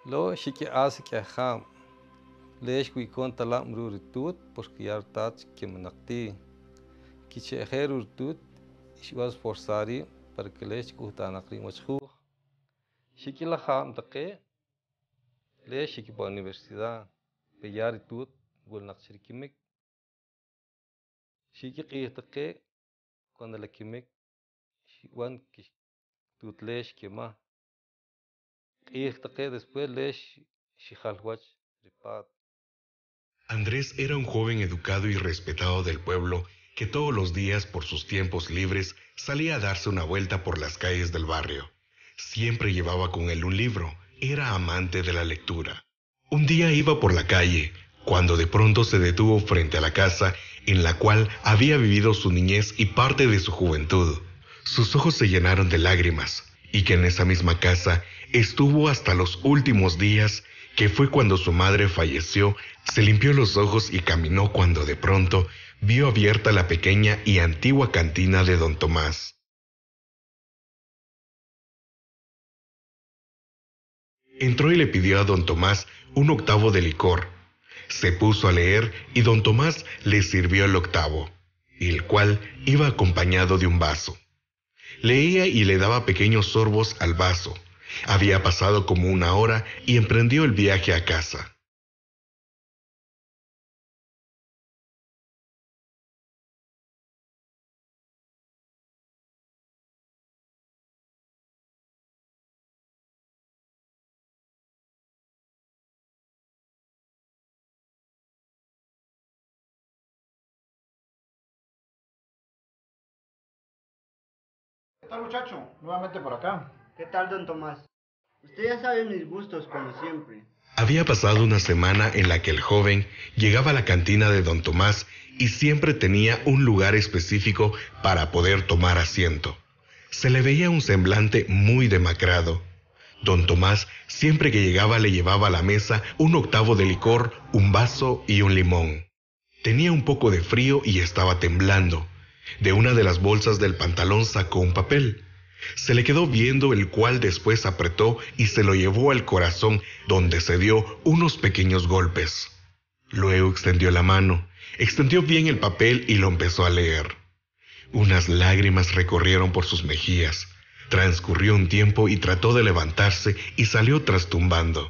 Lo shiki hace que ham. Lesh kui conta la mruritut porque ya tat que menakti. Kiche herurtut ishwas forzari para que lesh kutanakri machhu. Shiki la ham take lesh shiki pa universidad. Peyaritut bulnak shirikimik. Shiki qiytake cuando la kimik wan tut lesh kema. Qiytake después lesh shihalwach ripat. Andrés era un joven educado y respetado del pueblo que todos los días por sus tiempos libres salía a darse una vuelta por las calles del barrio. Siempre llevaba con él un libro, era amante de la lectura. Un día iba por la calle, cuando de pronto se detuvo frente a la casa en la cual había vivido su niñez y parte de su juventud. Sus ojos se llenaron de lágrimas, y que en esa misma casa estuvo hasta los últimos días, que fue cuando su madre falleció. Se limpió los ojos y caminó cuando de pronto vio abierta la pequeña y antigua cantina de don Tomás. Entró y le pidió a don Tomás un octavo de licor. Se puso a leer y don Tomás le sirvió el octavo, el cual iba acompañado de un vaso. Leía y le daba pequeños sorbos al vaso. Había pasado como una hora y emprendió el viaje a casa. ¿Qué tal, muchacho? Nuevamente por acá. ¿Qué tal, don Tomás? Usted ya sabe mis gustos, como siempre. Había pasado una semana en la que el joven llegaba a la cantina de don Tomás y siempre tenía un lugar específico para poder tomar asiento. Se le veía un semblante muy demacrado. Don Tomás siempre que llegaba le llevaba a la mesa un octavo de licor, un vaso y un limón. Tenía un poco de frío y estaba temblando. De una de las bolsas del pantalón sacó un papel. Se le quedó viendo, el cual después apretó y se lo llevó al corazón, donde se dio unos pequeños golpes. Luego extendió la mano, extendió bien el papel y lo empezó a leer. Unas lágrimas recorrieron por sus mejillas. Transcurrió un tiempo y trató de levantarse y salió trastumbando.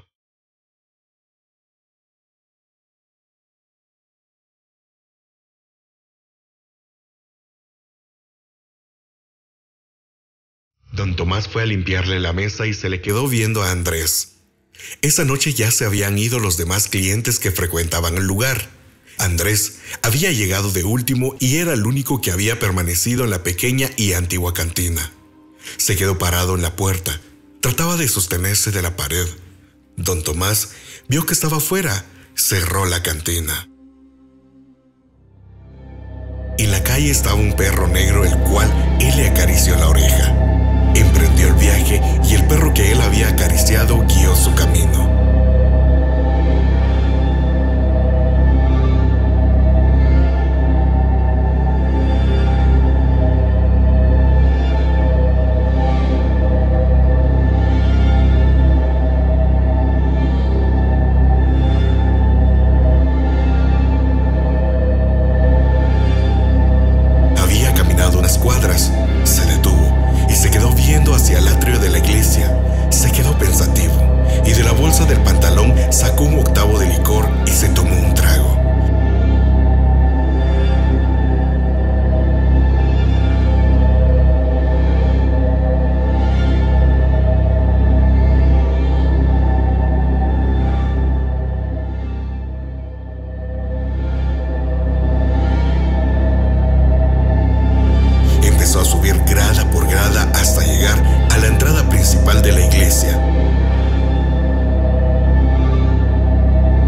Don Tomás fue a limpiarle la mesa y se le quedó viendo a Andrés. Esa noche ya se habían ido los demás clientes que frecuentaban el lugar. Andrés había llegado de último y era el único que había permanecido en la pequeña y antigua cantina. Se quedó parado en la puerta. Trataba de sostenerse de la pared. Don Tomás vio que estaba afuera. Cerró la cantina. En la calle estaba un perro negro, el cual él le acarició la oreja. Emprendió el viaje y el perro que él había acariciado guió su camino. Había caminado unas cuadras, se detuvo y se quedó viendo hacia el atrio de la iglesia. Se quedó pensativo y de la bolsa del pantalón sacó un octavo de licor y se tomó un trago. Empezó a subir grada por grada hasta llegar a la entrada principal de la iglesia.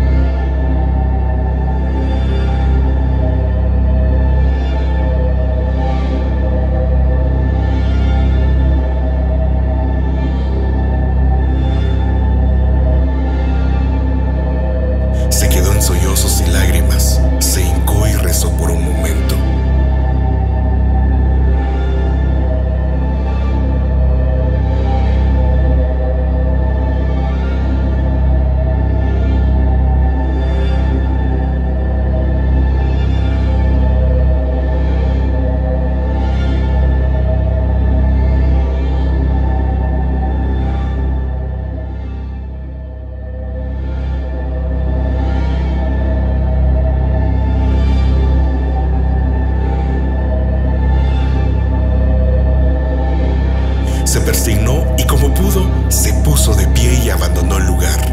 abandonó el lugar.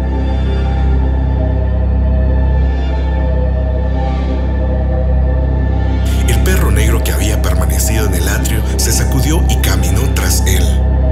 El perro negro que había permanecido en el atrio se sacudió y caminó tras él.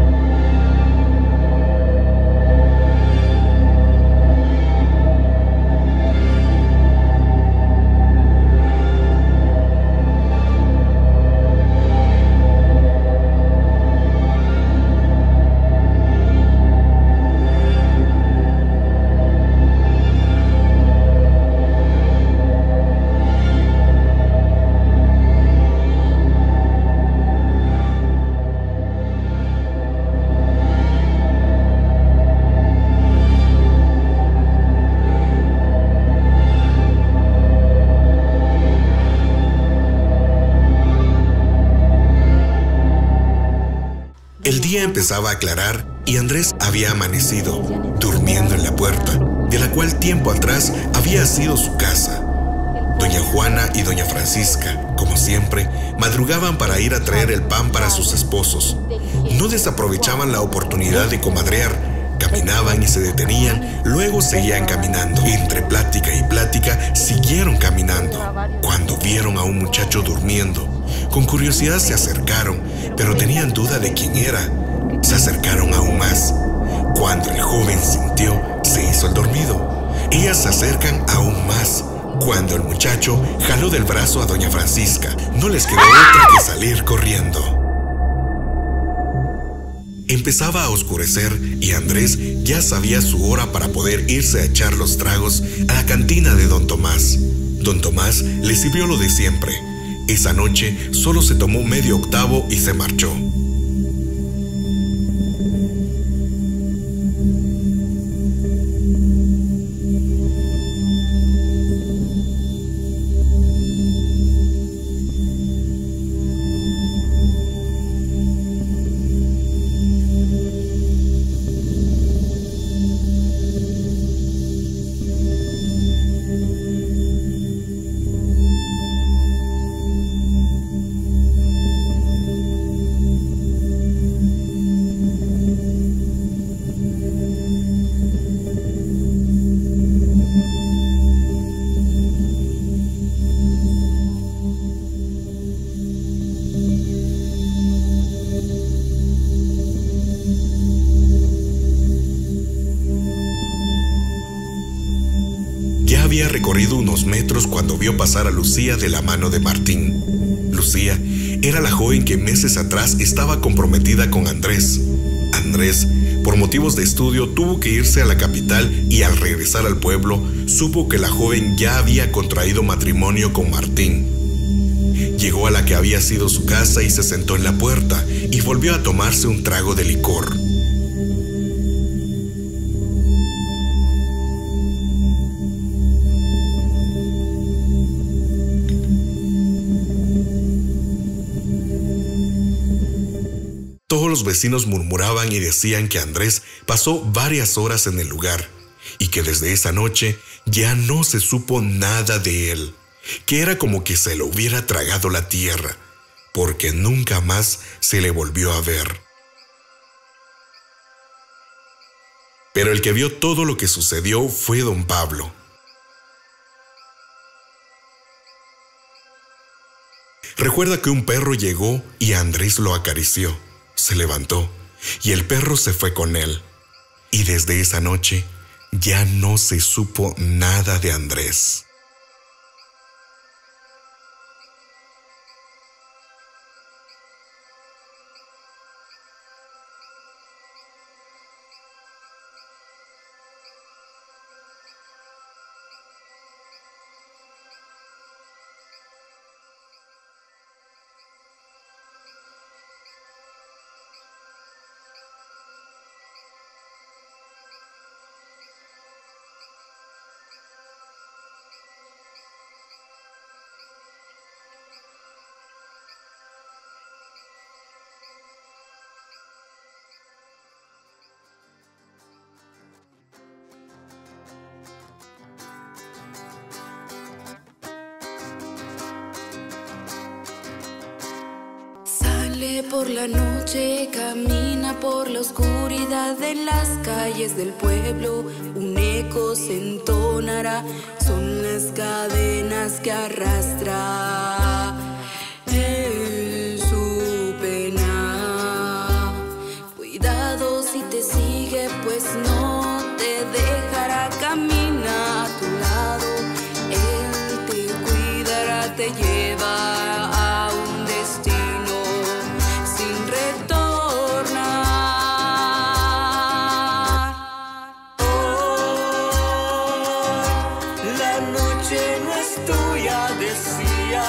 El día empezaba a aclarar y Andrés había amanecido, durmiendo en la puerta, de la cual tiempo atrás había sido su casa. Doña Juana y doña Francisca, como siempre, madrugaban para ir a traer el pan para sus esposos. No desaprovechaban la oportunidad de comadrear. Caminaban y se detenían, luego seguían caminando. Entre plática y plática, siguieron caminando, cuando vieron a un muchacho durmiendo. Con curiosidad se acercaron, pero tenían duda de quién era. Se acercaron aún más. Cuando el joven sintió, se hizo el dormido. Ellas se acercan aún más. Cuando el muchacho jaló del brazo a doña Francisca, no les quedó otra que salir corriendo. Empezaba a oscurecer y Andrés ya sabía su hora para poder irse a echar los tragos a la cantina de don Tomás. Don Tomás le sirvió lo de siempre. Esa noche solo se tomó medio octavo y se marchó. Había recorrido unos metros cuando vio pasar a Lucía de la mano de Martín. Lucía era la joven que meses atrás estaba comprometida con Andrés. Andrés, por motivos de estudio, tuvo que irse a la capital y al regresar al pueblo, supo que la joven ya había contraído matrimonio con Martín. Llegó a la que había sido su casa y se sentó en la puerta y volvió a tomarse un trago de licor. Todos los vecinos murmuraban y decían que Andrés pasó varias horas en el lugar y que desde esa noche ya no se supo nada de él, que era como que se lo hubiera tragado la tierra, porque nunca más se le volvió a ver. Pero el que vio todo lo que sucedió fue don Pablo. Recuerda que un perro llegó y Andrés lo acarició. Se levantó y el perro se fue con él. Y desde esa noche ya no se supo nada de Andrés. Sale por la noche, camina por la oscuridad en las calles del pueblo. Un eco se entonará, son las cadenas que arrastra en su pena. Cuidado si te sigue, pues no te dejará, camina a tu lado. Él te cuidará, te lleva a un destino sin retornar. Oh, la noche no es tuya, decía.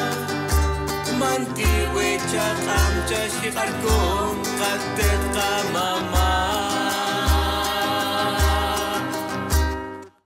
Mantigüe chaqam chashiqarkon qatet qam